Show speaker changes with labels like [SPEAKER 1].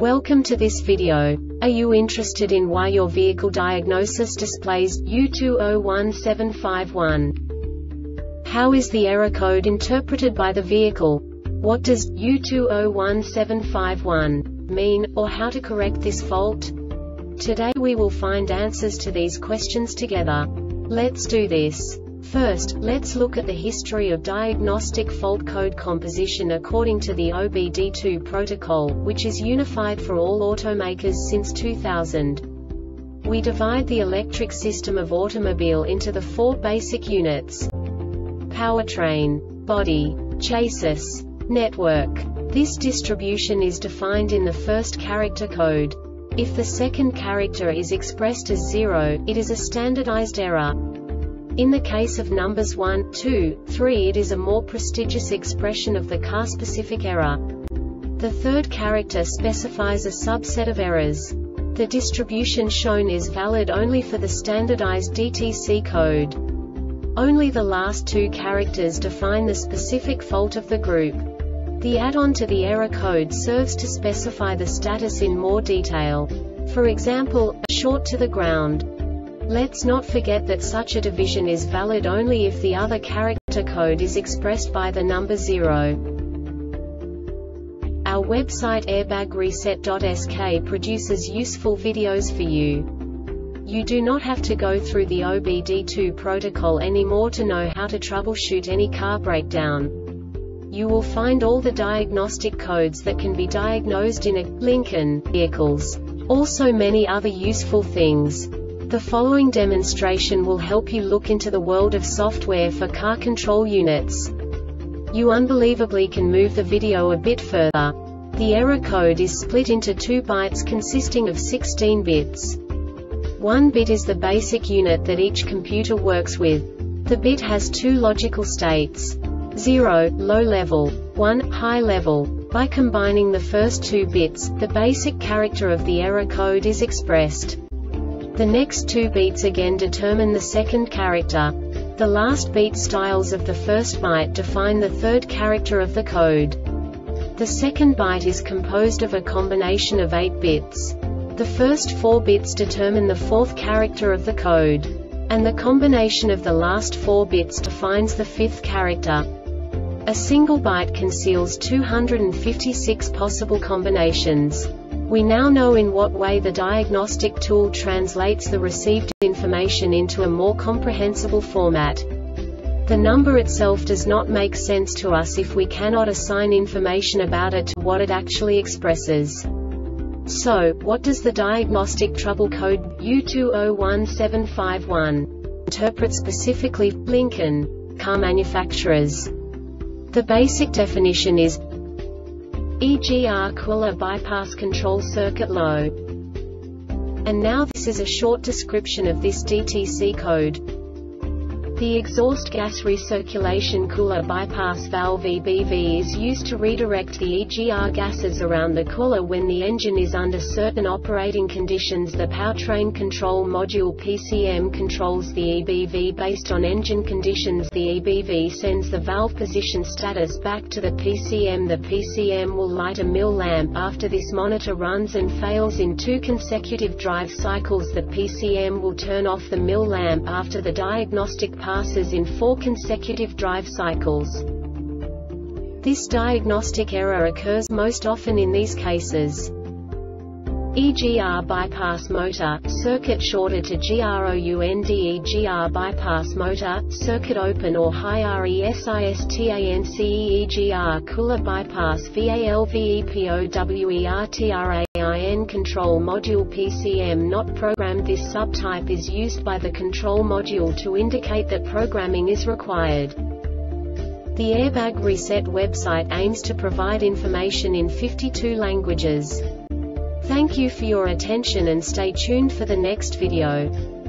[SPEAKER 1] Welcome to this video. Are you interested in why your vehicle diagnosis displays U201751? How is the error code interpreted by the vehicle? What does U201751 mean, or how to correct this fault? Today we will find answers to these questions together. Let's do this. First, let's look at the history of diagnostic fault code composition according to the OBD2 protocol, which is unified for all automakers since 2000. We divide the electric system of automobile into the four basic units: powertrain, body, chassis, network. This distribution is defined in the first character code. If the second character is expressed as 0, it is a standardized error. In the case of numbers 1, 2, 3, it is a more prestigious expression of the car-specific error. The third character specifies a subset of errors. The distribution shown is valid only for the standardized DTC code. Only the last two characters define the specific fault of the group. The add-on to the error code serves to specify the status in more detail. For example, a short to the ground. Let's not forget that such a division is valid only if the other character code is expressed by the number 0. Our website airbagreset.sk produces useful videos for you. You do not have to go through the OBD2 protocol anymore to know how to troubleshoot any car breakdown. You will find all the diagnostic codes that can be diagnosed in a Lincoln vehicles. Also many other useful things. The following demonstration will help you look into the world of software for car control units. You unbelievably can move the video a bit further. The error code is split into 2 bytes consisting of 16 bits. 1 bit is the basic unit that each computer works with. The bit has 2 logical states: 0, low level, 1, high level. By combining the first 2 bits, the basic character of the error code is expressed. The next 2 beats again determine the second character. The last beat styles of the first byte define the third character of the code. The second byte is composed of a combination of 8 bits. The first 4 bits determine the fourth character of the code. And the combination of the last 4 bits defines the fifth character. A single byte conceals 256 possible combinations. We now know in what way the diagnostic tool translates the received information into a more comprehensible format. The number itself does not make sense to us if we cannot assign information about it to what it actually expresses. So, what does the diagnostic trouble code U201751 interpret specifically for Lincoln car manufacturers? The basic definition is EGR cooler bypass control circuit low. And now this is a short description of this DTC code. The exhaust gas recirculation cooler bypass valve EBV is used to redirect the EGR gases around the cooler when the engine is under certain operating conditions. The powertrain control module PCM controls the EBV based on engine conditions. The EBV sends the valve position status back to the PCM. The PCM will light a MIL lamp. After this monitor runs and fails in 2 consecutive drive cycles, the PCM will turn off the MIL lamp after the diagnostic passes in 4 consecutive drive cycles. This diagnostic error occurs most often in these cases: EGR bypass motor, circuit shorted to ground. EGR bypass motor, circuit open or high resistance. EGR cooler bypass valvepowertrain control module PCM not programmed. This subtype is used by the control module to indicate that programming is required. The Airbag Reset website aims to provide information in 52 languages. Thank you for your attention and stay tuned for the next video.